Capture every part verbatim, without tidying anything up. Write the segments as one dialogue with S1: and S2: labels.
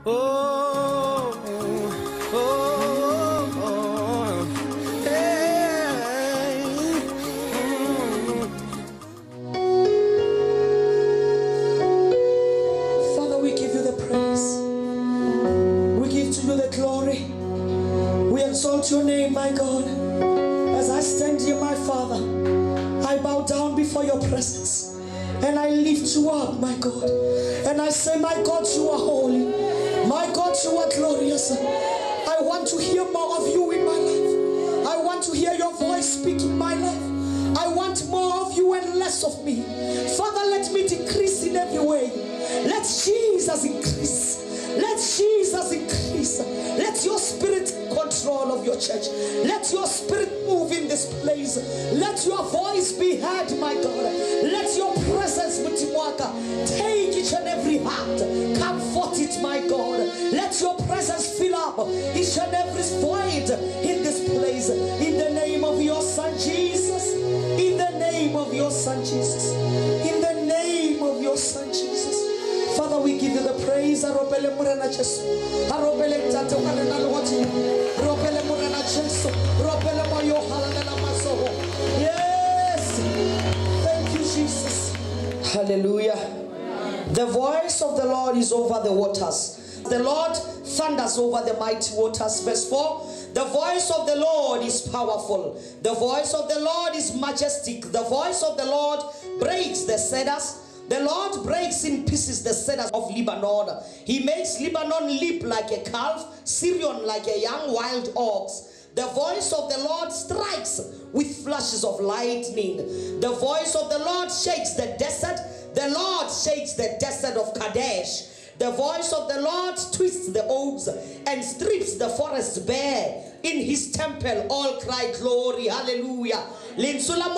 S1: Oh, oh, oh, hey.
S2: Father, we give you the praise. We give to you the glory. We exalt your name, my God. As I stand here, my Father, I bow down before your presence and I lift you up, my God. And I say, my God, you are holy. My God, you are glorious. I want to hear more of you in my life. I want to hear your voice speak in my life. I want more of you and less of me. Father, let me decrease in every way. Let Jesus increase. Let Jesus increase. Let your spirit control of your church. Let your spirit move in this place. Let your voice be heard, my God. Let your presence, Mutimwaka, take each and every heart. Comfort it, my God. Let your presence fill up each and every void in this place. In the name of your Son Jesus. In the name of your Son Jesus. In the name of your Son Jesus. Father, we give you the praise. Aropele murena Jesu. Aropele mtate ukanena lwati. Aropele murena Jesu. Aropele moyo halalena masoho. Yes. Thank you, Jesus. Hallelujah. The voice of the Lord is over the waters. The Lord thunders over the mighty waters. Verse four. The voice of the Lord is powerful. The voice of the Lord is majestic. The voice of the Lord breaks the cedars. The Lord breaks in pieces the cedars of Lebanon. He makes Lebanon leap like a calf, Syrian like a young wild ox. The voice of the Lord strikes with flashes of lightning. The voice of the Lord shakes the desert. The Lord shakes the desert of Kadesh. The voice of the Lord twists the oaks and strips the forest bare. In his temple all cry glory, hallelujah. The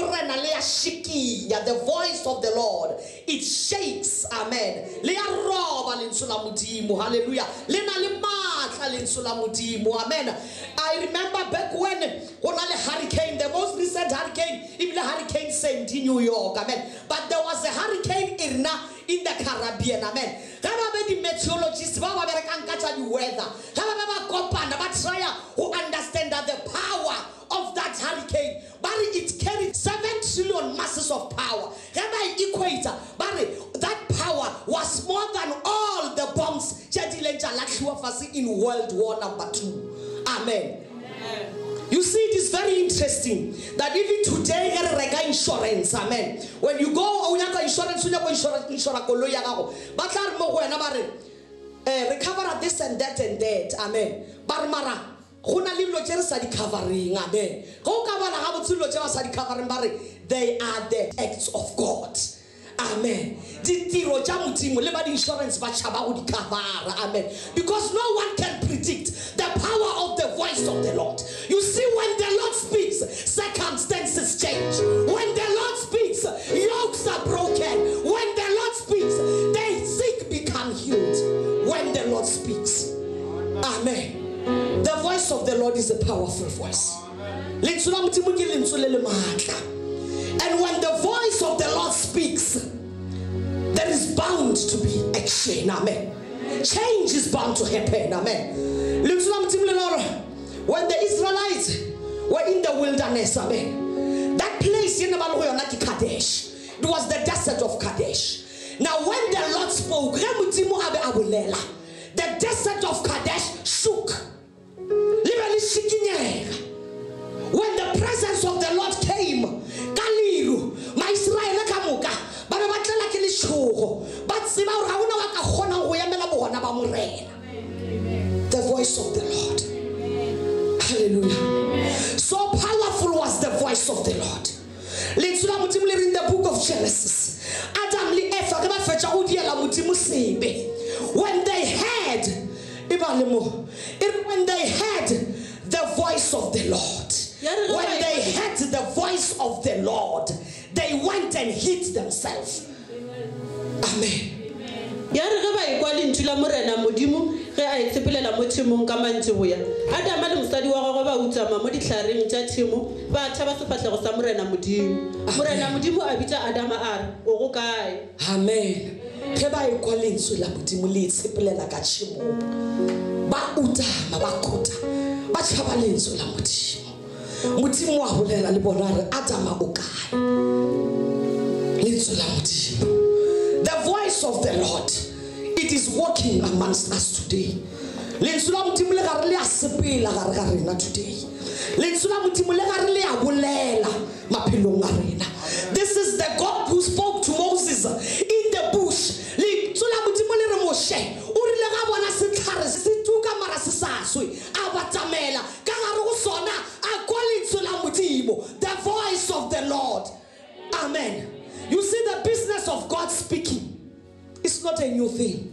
S2: voice of the Lord, it shakes, amen. Hallelujah. Amen. I remember back when when a hurricane, the most recent hurricane, even the hurricane Saint in New York, amen. But there was a hurricane Irna in the Caribbean, amen. The meteorologists, the weather, who understand that the power of that hurricane, but it carried seven trillion masses of power. Equator, but that power was more than all the bombs in World War Number Two. Amen. Amen. You see, it is very interesting that even today, insurance, amen. When you go, insurance, recover this and that and that, amen. But mara, covering, amen. They are the acts of God. Amen. Amen. Because no one can predict the power of the voice of the Lord. You see, when the Lord speaks, circumstances change. When the Lord speaks, yokes are broken. When the Lord speaks, the sick become healed. When the Lord speaks. Amen. The voice of the Lord is a powerful voice. And when the voice of the Lord speaks, there is bound to be action. Amen. Change is bound to happen. Amen. When the Israelites were in the wilderness, amen, that place in Kadesh, it was the desert of Kadesh. Now when the Lord spoke, the desert of Kadesh shook. When the presence of the Lord came, Galiru, my Israel Kamuka, but the voice of the Lord. Hallelujah. So powerful was the voice of the Lord. In the book of Genesis, Adam when they heard, when they heard the voice of the Lord, when they heard the voice of the Lord, they went and hid themselves. Amen. Amen. ge ba e kwa lentswe la modimo le tshepelela ka tshimo ba utama ba khota ba tshaba lentswe la modimo modimo wa bolela le bona re Adama o kae lentswe la modimo. The voice of the Lord, it is walking amongst us today. Lentswe la modimo le ga re le a sepela ga re ga rena today. Lentswe la modimo le ga re le a bolela maphelong a rena. This is the God who spoke to Moses in the bush. Lentswe la modimo le re Moshe o rile ga bona setlhare se tuka mara se sa swe a batamela ka gare go sona a kwa lentswe la modimo. The voice of the Lord. Amen. You see, the business of God speaking is not a new thing.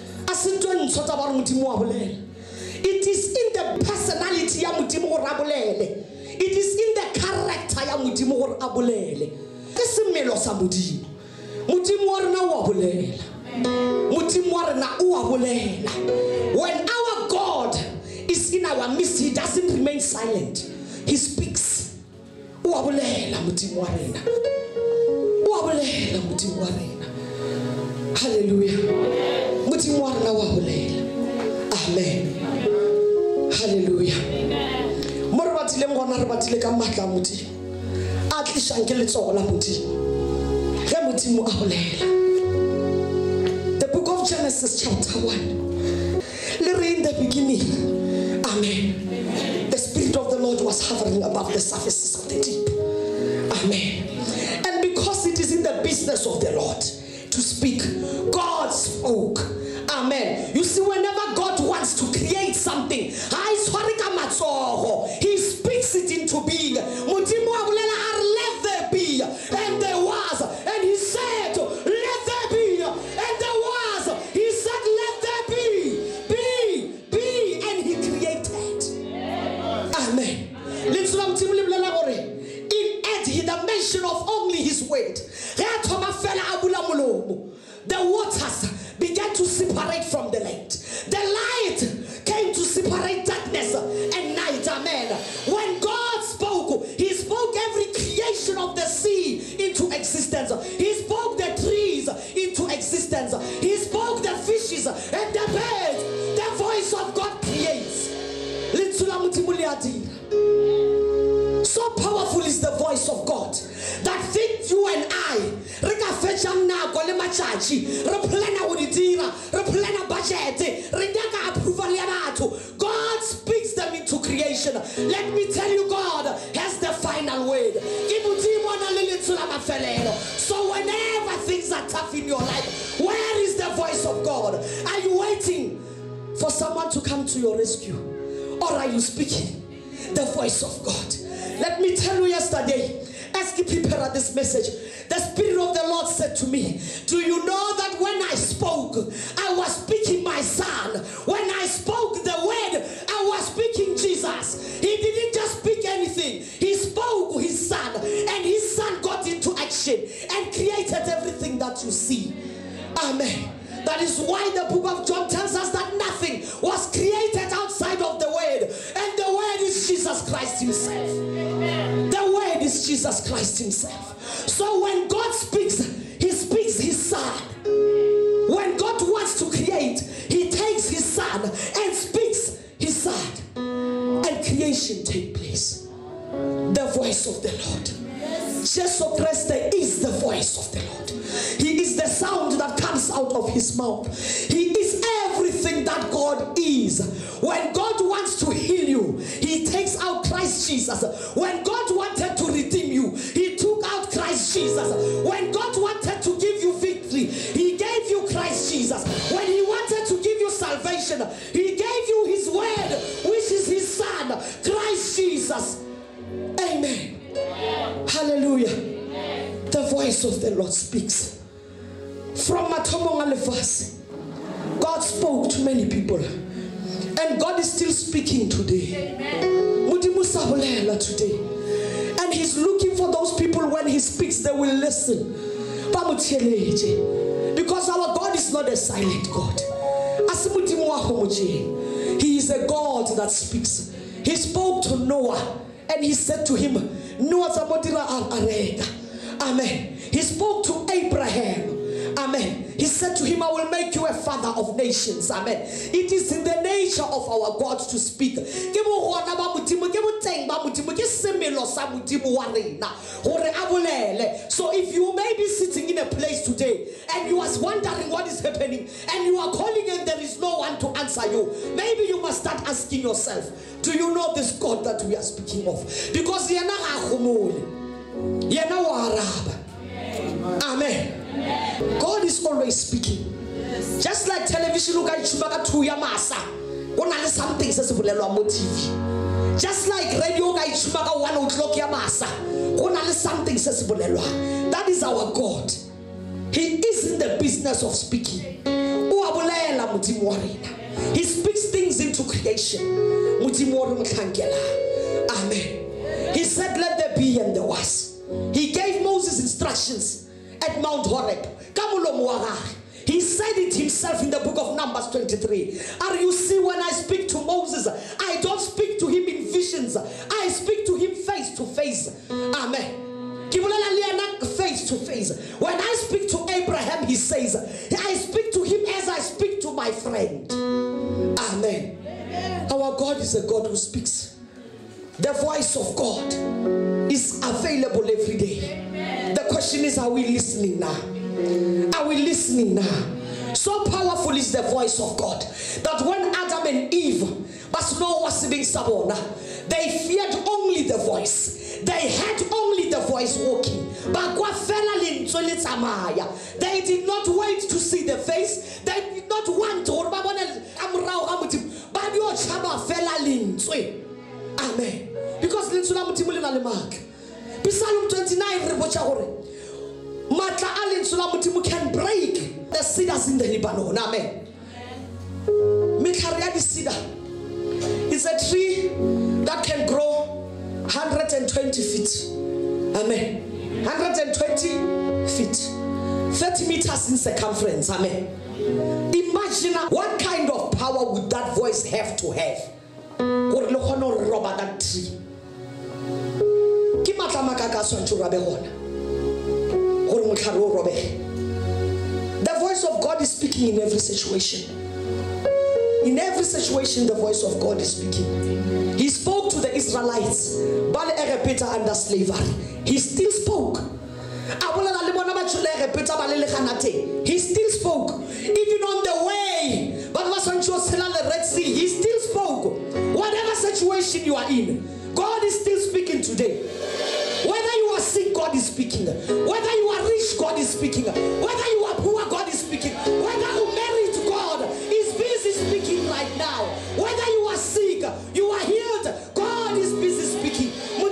S2: It is in the personality ya modimo go rabolele. It is in the character ya modimo go rabolele. Ke semelo sa modimo. Modimo wa rena wa bolela. Modimo wa rena o a bolela. When our God is in our midst, he doesn't remain silent. He speaks. O a bolela modimo wa rena. O a bolela modimo wa rena. Hallelujah. Modimo wa rena wa bolela. Amen. Hallelujah. Mo re batile ngwana re batile ka matla modimo. A tlisang ke letsogo la modimo. Ge modimo a bolela. The book of Genesis chapter one. Le re in the beginning. Amen. The Spirit of the Lord was hovering above the surfaces of the deep. Amen. And because it is in the business of the Lord to speak, God spoke. Amen. You see, whenever God wants to create something, He speaks it into being. Let there be, and there was. And He said, let there be, and there was. He said, let there be, be, be, and He created. Amen. In it, He the mention of only His word. The waters began to separate from the light. The light came to separate darkness and night. Amen. When God spoke, He spoke every creation of the sea into existence. He spoke the trees into existence. He spoke the fishes and the birds. The voice of God creates. So powerful is the voice of God that think you and I God speaks them into creation. Let me tell you, God has the final word. So whenever things are tough in your life, where is the voice of God? Are you waiting for someone to come to your rescue? Or are you speaking the voice of God? Let me tell you, yesterday, as we prepare this message, the Spirit of the Lord said to me, do you know that when I spoke, I was speaking my Son? When I spoke the word, I was speaking Jesus. He didn't just speak anything. He spoke His Son, and His Son got into action and created everything that you see. Amen. That is why the book of John tells us that nothing was created outside of the Word. And the Word is Jesus Christ Himself. Amen. The Word is Jesus Christ Himself. So when God speaks, He speaks His Son. When God wants to create, He takes His Son and speaks His Son. And creation takes place. The voice of the Lord. Jesus Christ is the voice of the Lord. He is the sound that comes out of His mouth. He is everything that God is. When God wants to heal you, He takes out Christ Jesus. When God wanted to redeem you, He took out Christ Jesus. When God wanted to give you victory, He gave you Christ Jesus. When He wanted to give you salvation, He gave you His word, which is His Son, Christ Jesus. Amen. Hallelujah. Amen. The voice of the Lord speaks. From Matomong Alefas, God spoke to many people. And God is still speaking today. Mudimusa Holela today. And He's looking for those people when He speaks, they will listen. Because our God is not a silent God. He is a God that speaks. He spoke to Noah and He said to him, Noah, amen. He spoke to Abraham. Amen. He said to him, I will make you a father of nations. Amen. It is in the nature of our God to speak. So if you may be sitting in a place today and you are wondering what is happening and you are calling and there is no one to answer you, maybe you must start asking yourself, do you know this God that we are speaking of? Because you are not Amen. God is always speaking. Just like television, look at something says T V. Just like radio, one o'clock something says that is our God. He is in the business of speaking. He speaks things into creation. Amen. He said, let there be, and there was. He gave Moses instructions at Mount Horeb. He said it himself in the book of Numbers twenty-three. And you see, when I speak to Moses, I don't speak to him in visions. I speak to him face to face. Amen. Face to face. When I speak to Abraham, he says, I speak to him as I speak to my friend. Amen. Amen. Our God is a God who speaks. The voice of God is available every day. Amen. The question is, are we listening now? Are we listening now? So powerful is the voice of God that when Adam and Eve was no was being sabona, they feared only the voice. They had only the voice walking. They did not wait to see the face. They did not want to. Amen. Because Psalm twenty-nine can break the cedars in the Lebanon. Amen. It's a tree that can grow one hundred twenty feet. Amen. one hundred twenty feet. thirty meters in circumference. Amen. Imagine what kind of power would that voice have to have. That tree. The voice of God is speaking in every situation. In every situation, the voice of God is speaking. He spoke to the Israelites under slavery. He still spoke. He still spoke. Even on the way, but the Red Sea, he still spoke. Whatever situation you are in, God is still speaking today. Whether you are sick, God is speaking. Whether you are rich, God is speaking. Whether you are poor, God is speaking. Whether you married to God, is busy speaking right now. Whether you are sick, you are healed, God is busy speaking.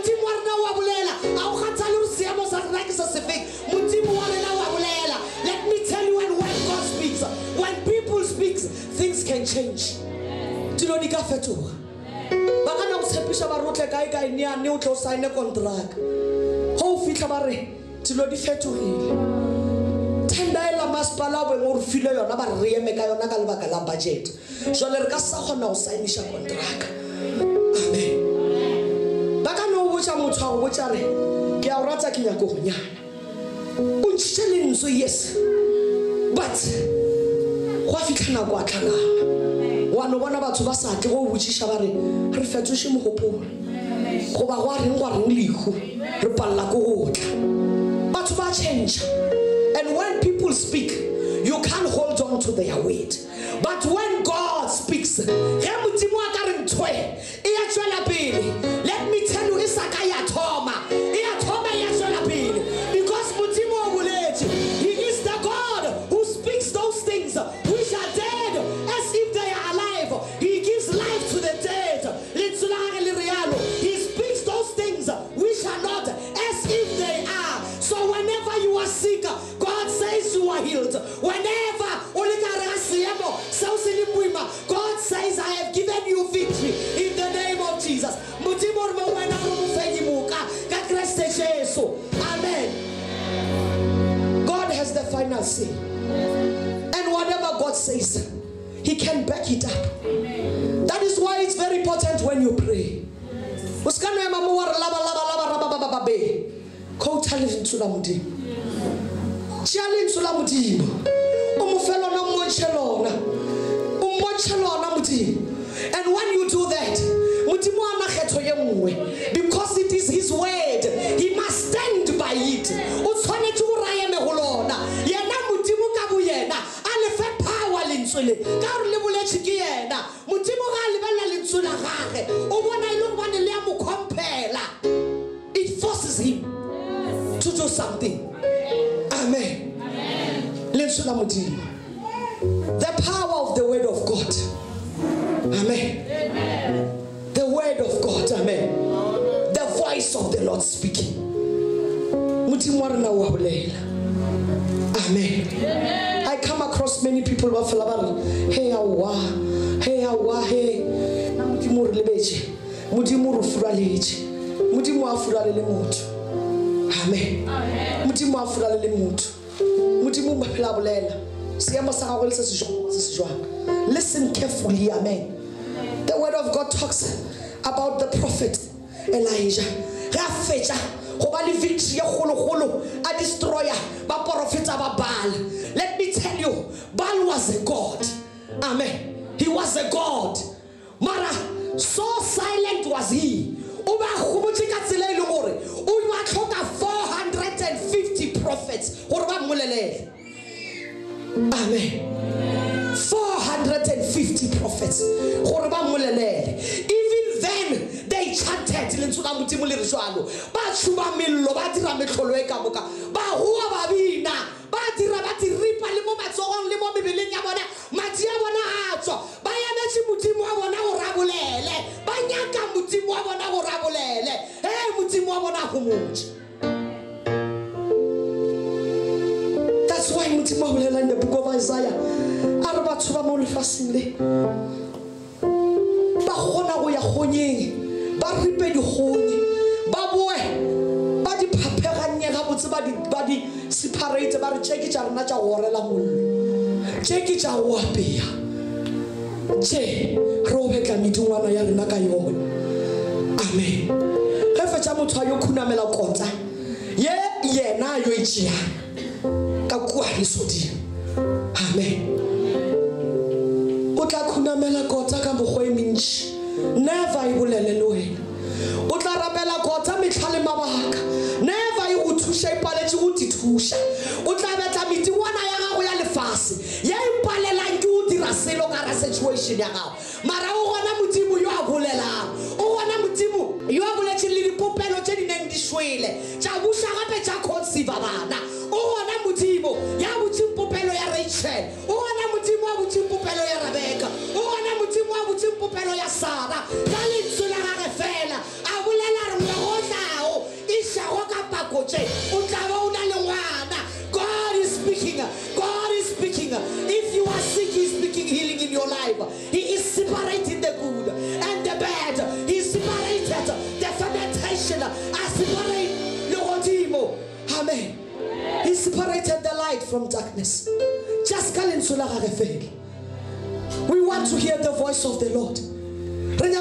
S2: Let me tell you, and when God speaks, when people speak, things can change. Do you know the gafetu? Bakana usepisha barotle kai kai ni ani utlo sign a contract. How fitla bare to lo di fetorile. Tenda ela masipala we ngor file yona ba re eme ka yona ka lebaka la budget. So le re ka sa gona o signisha contract. Amen. Bakana o botsa motho o botsa re ke a rata ke nya go nyana. Untshele so yes. But go fitla na kwa tlala. Wano bona batho ba sa tle go botšiša ba re re fetotše mogopolo go ba gwa reng gwa reng lehu re palela ko go tla batho ba change. And when people speak, you can't hold on to their word. But when God speaks, ge modimo a ka re ntho e ya tswela pele. Let me tell you, isaka ya thoma e ya thoma ya tswela pele, because modimo o boletse. He is the God who speaks those things which are dead as if they are alive. He gives life to the dead. He speaks those things which are not as if they are. So whenever you are sick, God says you are healed. Whenever God says, I have given you victory in the name of Jesus. Amen. God has the final say. And whatever God says, He can back it up. That is why it's very important when you pray. Challenge to mo fe lona mo chelona o mo chelona modimo. And when you do that, modimo ana kgetho ye nngwe, because it is his word, he must stand by it. O tshwanetse go raya me go lona yena modimo ka bo yena a le fe power lentswele ka re le boletše ke yena. Modimo ga le bela lentswe la gage o bona ile go bane le ya mo compela. It forces him to do something. Amen. Lentswe la modimo, the power of the word of God. Amen. The word of God. Amen. The voice of the Lord speaking. Amen. I come across many people who feel hey awa, hey awa, hey. Mudimu rilebeje, mudimu rufuraleje, mudimu afuralele mutu. Amen. Mudimu afuralele mutu. Mudimu mapelabulela. Siyama sakagole sesijwa sesijwa. Listen carefully. Amen. The word of God talks about the prophet Elijah. Rafeja, hobali victory ya kholo kholo, a destroyer, ba prophets ba Baal. Let me tell you, Baal was a god. Amen. He was a god. Mara, so silent was he. Uba khumuti ka tsela ile gore, o ba tlhoka four hundred fifty prophets gore ba molelele. Amen. four hundred fifty prophets. Even then, they chanted. Ba chuba millo, ba dira metlholo e ka moka. Ba hua ba bina, ba dira ba diripa le mo matsogong le mo mebeleng ya bona. Madi a bona a tswa. Ba emetse modimo wa bona go rabolele. Ba nyaka modimo wa bona go rabolele. Eh modimo wa bona go motse. That's why modimo wa bolela in the book of Isaiah. Araba tsuba mo lefasile. Ba gona go ya gonyeng. Ba ripe di gonye. Ba boe. Ba di phapeganye ga botse ba di ba di separate ba re cheke tsa rena tsa gorela mollo. Cheke tsa go apea. Che ro betla midungwana ya rena ka yona. Amen. Ge fetsa motho a yo khunamela kotsa. Ye yena yo itšea. Ka kwa lesodi. Amen. Utla khunamela kotsa ka mogwe mentši. Never you bolele le wena. O tla rapela kotsa metlhale mabaka. Never you go thusha ipaletse go tithusha. O tla betla mitingwana ya gago ya lefase. Ya ipalelang ke o dira selo ka ra situation ya gago. Mara o gona modimo yo a bolelang. O gona modimo yo a boletse le dipopelo tse di neng di shwele. Tsa busha gape tsa conceive bana. O gona modimo ya butse popelo ya Rachel. O gona modimo wa butse popelo ya Rebecca. O gona modimo wa butse popelo ya Sarah. Ka lentswe la gage fela a bolela re mo go tlao isha go ka pakotse o tla ba o na le ngwana. God is speaking. God is speaking. If you are sick, he is speaking healing in your life. He is separating the good and the bad. He is separated the fermentation. I separate le godimo. Amen. He separated the light from darkness. Just call in sula gage fela. We want to hear the voice of the Lord. Amen.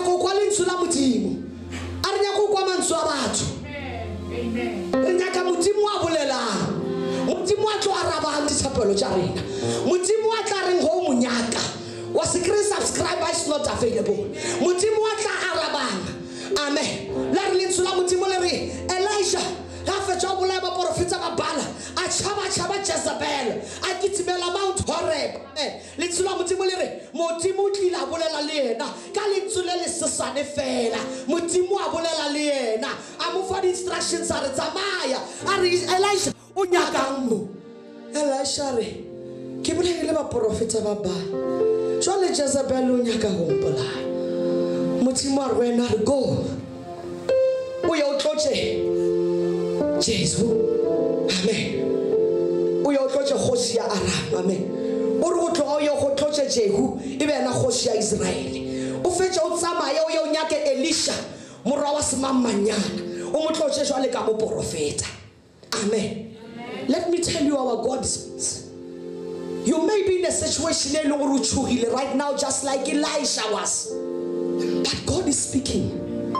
S2: Renyaka modimo wa bolelang. Modimo wa tlo arabang dithapelo tša rena. Modimo wa tla reng go monyaka. Wa se kry subscriber is not available. Modimo wa tla arabang. Amen. La re lentswe la modimo le re Elijah ga fetša go bolaya baprofeta ba Baala a tšhaba tšhaba Jezebel a kitimela Mount Horeb. Lentswe la modimo le re modimo o tlile a bolela le yena ka lentswe le le sesane fela. Modimo a bolela le yena a mo fa di-instructions a re tsamaya a re Elijah o nyakang mo. Elisha re ke bolele baprofeta ba Baala jwale Jezebel o nyaka go mpolaya. Modimo a re wena re go o ye o tlotše Jesu. Amen. O yo tlotše kgoši ya Aram. Amen. O re o tloga o ye go tlotše Jehu e be ena kgoši ya Israele. O fetša o tsamaya o ye o nyake Elisha morwa wa semamanyana o mo tlotše jwale ka moprofeta. Amen. Let me tell you our God speaks. You may be in a situation e leng gore o tshogile right now just like Elisha was. But God is speaking.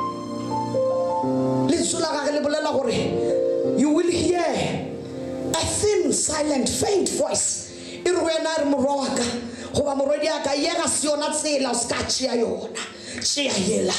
S2: Lentswe la gage le bolela gore you will hear a thin, silent, faint voice e re wena re morwa wa ka goba morwedi ya ka ye ga se yona tsela o ska tšea yona tšea yela.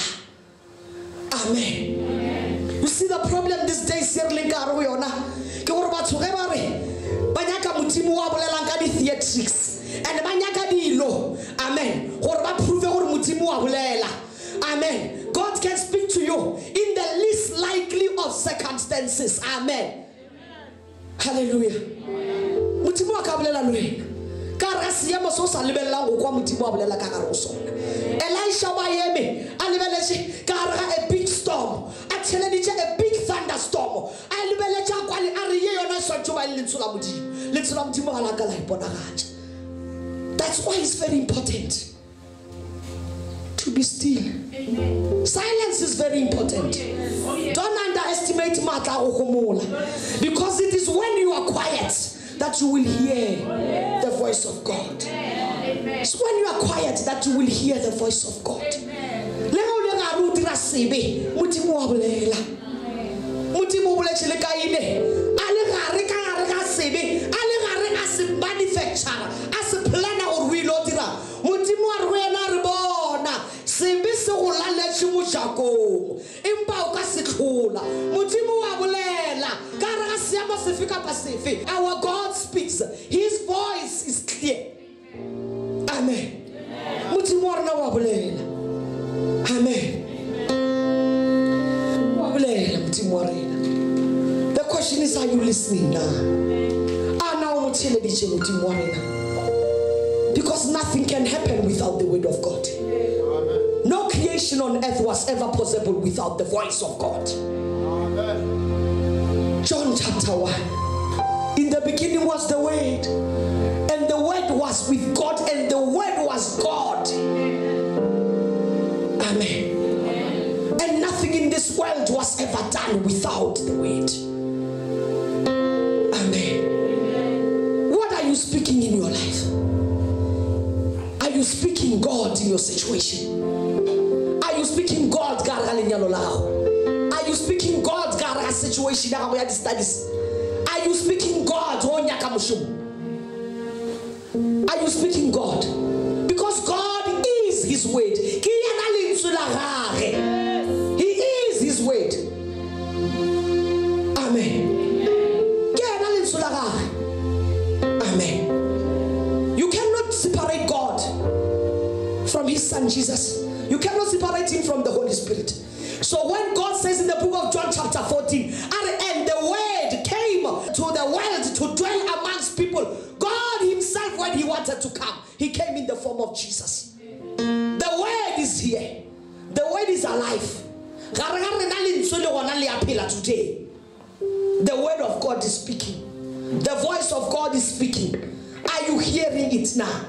S2: Amen. You see the problem these days here le ka re go yona ke gore batho ge ba re ba nyaka modimo wa bolelang ka di theatrics and ba nyaka dilo. Amen. Gore ba prove gore modimo wa bolela. Amen. God can speak to you in the least likely of circumstances. Amen. Hallelujah. Modimo wa ka bolela le wena ka re se mo so sa lebella go kwa modimo wa bolela ka gare go sona. Elisha wa yeme a lebeletse ka re a big storm a tšheleditše a big thunderstorm a lebeletša kwa le a re ye yona swantšho ba le lentsho la modimo lentsho la modimo ga la ka la iponagatša. That's why it's very important to be still. Amen. Silence is very important. Yes. Oh, yes. Don't underestimate matla go gomola, because it is when you are quiet that you will hear oh, yes. the voice of God. Amen. It's when you are quiet that you will hear the voice of God. Le go le ga ru dira sebe modimo wa bolela modimo boletse le kaine a le gare ka gare ga sebe a le gare a se manufacturer a se planner or we lo dira modimo wa rena re bona sebe se go laletše mojakong empa o ka se tlola modimo wa bolela ka re ga seamo sefe kapa sefe. Our God speaks, his voice is clear. Amen. Modimo wa rena wa bolela. Amen. Wa bolela modimo wa rena. The question is, are you listening now? Ah, now mo tšheleditše modimo wa rena, because nothing can happen without the word of God. No creation on earth was ever possible without the voice of God. Amen. John chapter one. In the beginning was the Word, and the Word was with God, and the Word was God. Amen. Amen. And nothing in this world was ever done without the Word. Amen. Amen. What are you speaking in your life? Are you speaking God in your situation? Are you speaking God Are you speaking God situation? Are you speaking God? Are you speaking God? Because God is his word. He is his word. Amen. Amen. You cannot separate God from his son Jesus. You cannot separate him from the Holy Spirit. So when God says in the book of John chapter fourteen, and the word came to the world to dwell amongst people, God himself, when he wanted to come, he came in the form of Jesus. The word is here. The word is alive. Today, the word of God is speaking. The voice of God is speaking. Are you hearing it now?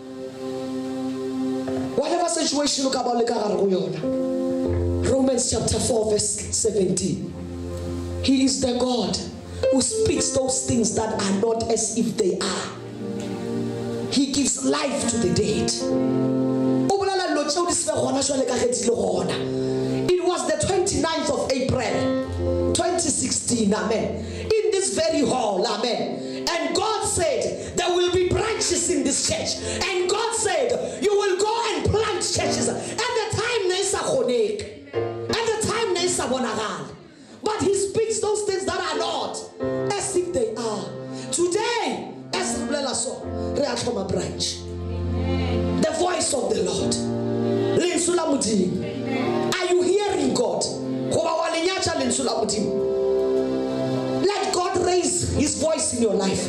S2: Whatever situation look about Romans chapter four verse seventeen. He is the God who speaks those things that are not as if they are. He gives life to the dead. It was the twenty-ninth of April twenty sixteen. Amen. In this very hall. Amen. And God said there will be branches in this church. And God said you will go and plant churches. At the time Nesa Khonek. At the time Nesa Bonagal. But he speaks those things that are not as if they are. Today, as a branch. The voice of the Lord. Are you hearing God? Let God raise his voice in your life.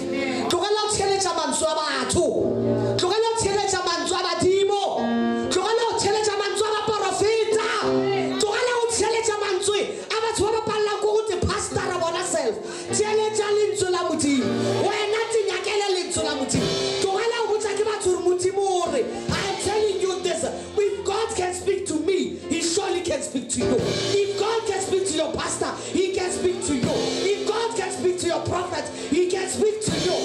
S2: I'm telling you this, if God can speak to me, he surely can speak to you. If God can speak to your pastor, he can speak to you. If God can speak to your prophet, he can speak to you.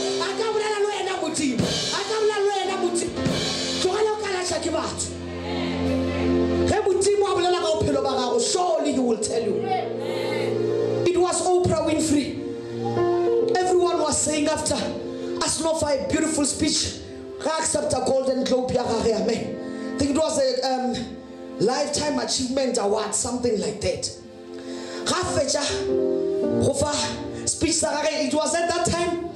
S2: Surely he will tell you. It was Oprah Winfrey. Everyone was saying after as not for a beautiful speech. I accept a Golden Globe. I think it was a um, Lifetime Achievement Award, something like that. Speech, it was at that time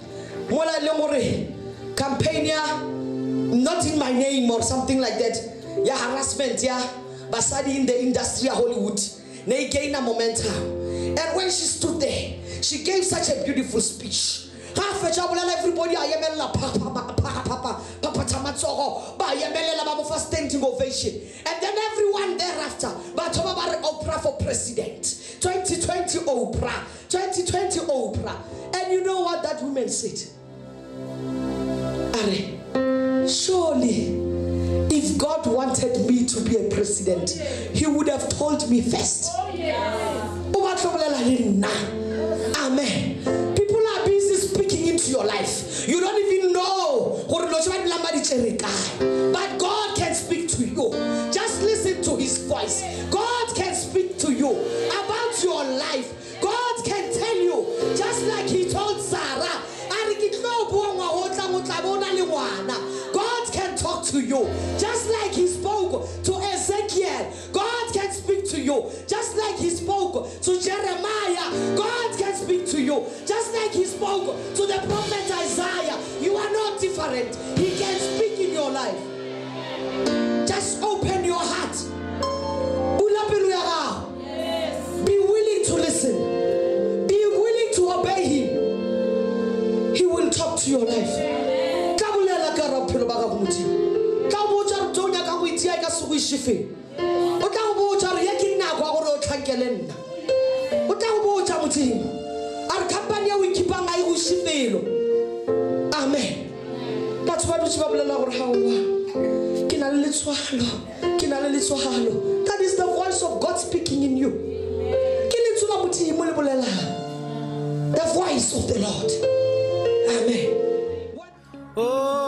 S2: campaign, not in my name or something like that. Yeah, harassment, yeah, but studying in the industry of Hollywood. They gain a momentum. And when she stood there, she gave such a beautiful speech. Everybody, I am a papa, papa, papa, tamatsoro, by a for standing ovation. And then everyone thereafter, but Oprah for president, twenty twenty Oprah, twenty twenty Oprah. And you know what that woman said? Are, surely, if God wanted me to be a president, He would have told me first. Oh, yeah. Amen. People are busy speaking into your life. You don't even know. But God can speak to you. Just listen to His voice. God can speak to you about your life. God can tell you, just like He told Sarah. God can talk to you, just like He spoke to Ezekiel. God can speak to you, just like He spoke to Jeremiah. God can speak to you, just like He spoke to the prophet Isaiah. You are not different. He can speak in your life. Just open your heart. Yes. Be willing to listen. Be willing to obey Him. He will talk to your life. Amen. That's why we that is the voice of God speaking in you. The voice of the Lord. Amen. Oh.